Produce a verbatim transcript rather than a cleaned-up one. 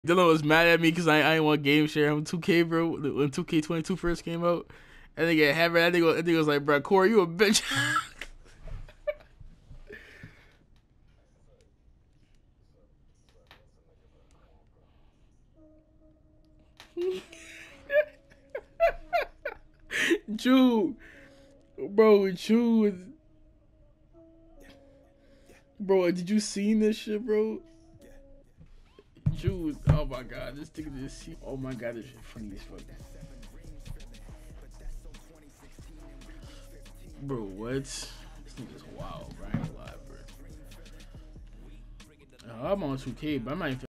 Dylan was mad at me because I, I ain't want game share on two K, bro. When two K twenty-two first came out, and they get hammered. I think I think it was like, bro, Corey, you a bitch. Drew, bro, Drew, bro, did you see this shit, bro? Drew, oh my god, this thing is, oh my god, this shit funny as fuck. Bro, what? This thing is wild, bro. I ain't gonna lie, bro. Uh, I'm on two K, but I'm not even